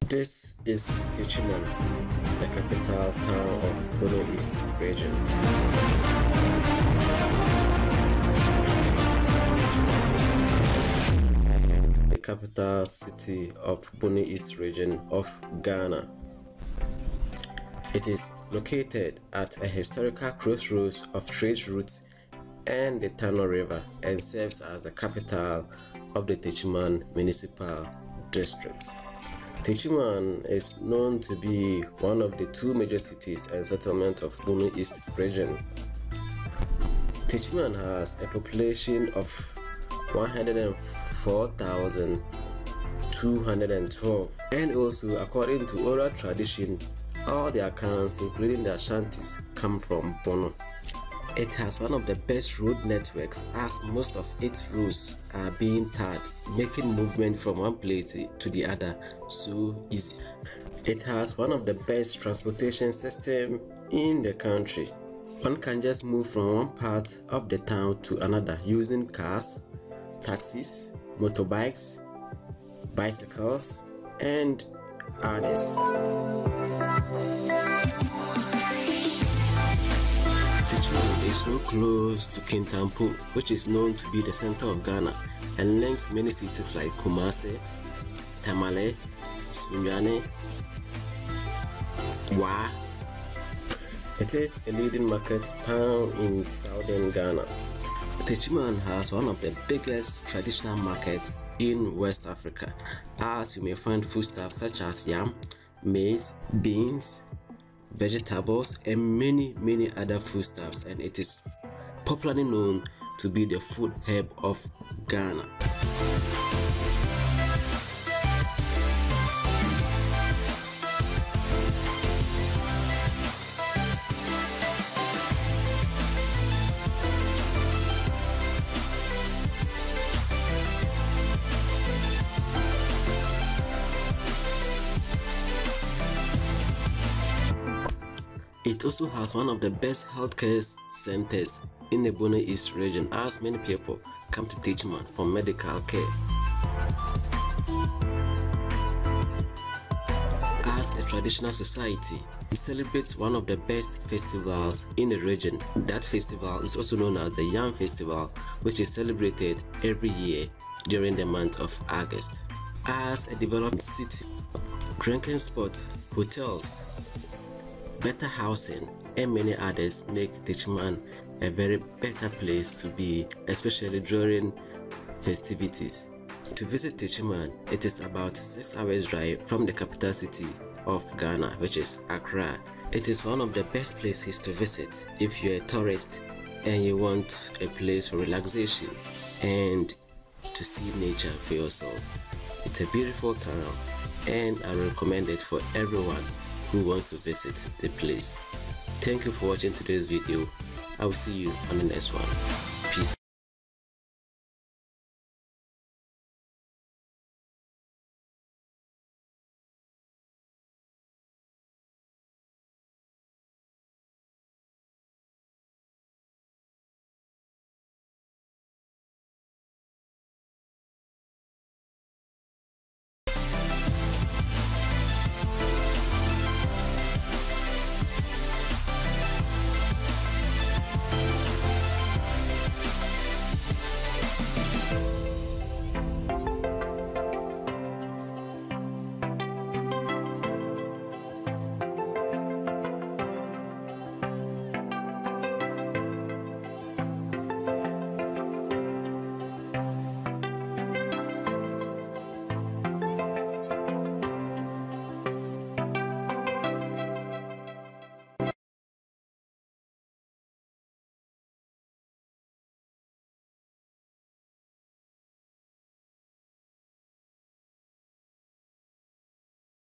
This is Techiman, the capital town of Bono East region. And the capital city of Bono East region of Ghana. It is located at a historical crossroads of trade routes and the Tano River and serves as the capital of the Techiman municipal district. Techiman is known to be one of the two major cities and settlements of Bono East region. Techiman has a population of 104,212, and also according to oral tradition, all the accounts, including the Ashantis, come from Bono. It has one of the best road networks, as most of its roads are being tarred, making movement from one place to the other so easy. It has one of the best transportation systems in the country. One can just move from one part of the town to another using cars, taxis, motorbikes, bicycles, and others. Techiman is so close to Kintampo, which is known to be the center of Ghana, and links many cities like Kumasi, Tamale, Sunyani, Wa. It is a leading market town in southern Ghana. Techiman has one of the biggest traditional markets in West Africa, as you may find foodstuffs such as yam, maize, beans, vegetables, and many other foodstuffs, and it is popularly known to be the food hub of Ghana. It also has one of the best healthcare centers in the Bono East region, as many people come to Techiman for medical care. As a traditional society, it celebrates one of the best festivals in the region. That festival is also known as the Yam Festival, which is celebrated every year during the month of August. As a developed city, drinking spots, hotels, better housing, and many others make Techiman a very better place to be, especially during festivities. To visit Techiman, it is about 6 hours drive from the capital city of Ghana, which is Accra. It is one of the best places to visit if you're a tourist and you want a place for relaxation and to see nature for yourself. It's a beautiful town, and I recommend it for everyone who wants to visit the place. Thank you for watching today's video. I will see you on the next one.